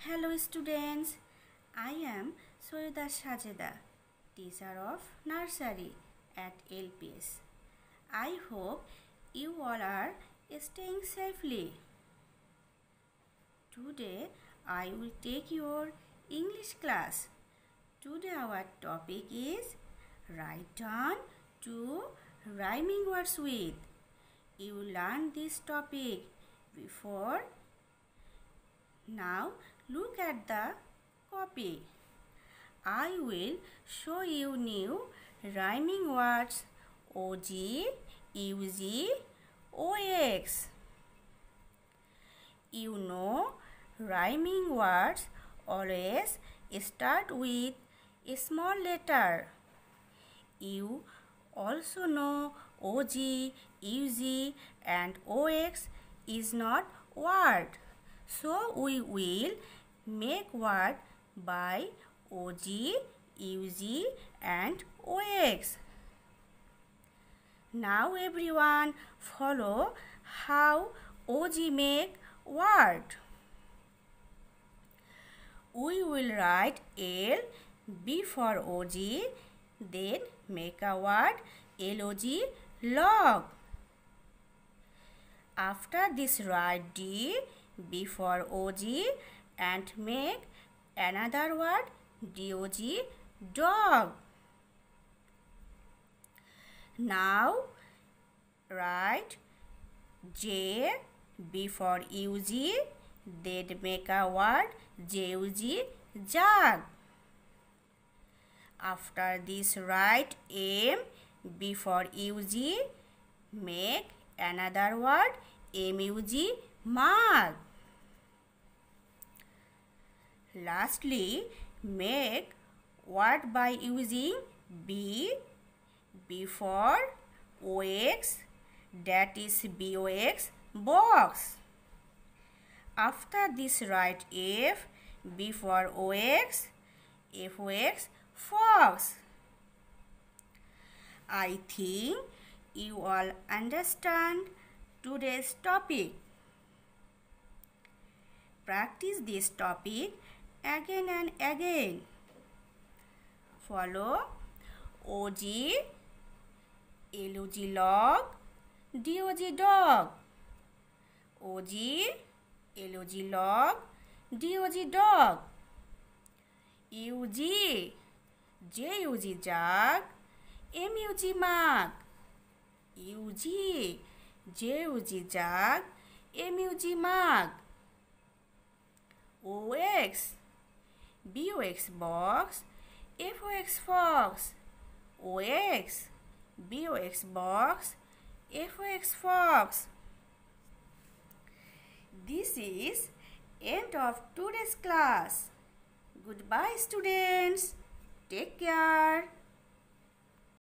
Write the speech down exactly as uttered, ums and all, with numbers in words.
Hello students, I am Soyeda Sajeda, teacher of nursery at L P S. I hope you all are staying safely. Today I will take your English class. Today our topic is write down two rhyming words with. You learn this topic before. Now look at the copy. I will show you new rhyming words O G, U G, O X. You know rhyming words always start with a small letter. You also know O G, U G and O X is not word. So we will make word by O G, U G and O X. Now everyone follow how O G make word. We will write L before O G, then make a word L O G, log. After this write D before O G and make another word D O G, dog. Now write J before U G, then make a word J U G, jug. After this write M before U G, make another word M U G, mug. Lastly, make word by using B before O X, that is B O X, box. After this write F before O X, F O X, fox. I think you all understand today's topic. Practice this topic again and again. Follow O G, L O G, log, D O G, dog. O G, L O G, log, D O G, dog. U G, J U G, jug, M U G, mug. U G, J U G, jug, M U G, mug. O X, B O X, box, F O X, fox. O X, B O X, box, F O X, fox. This is end of today's class. Goodbye students. Take care.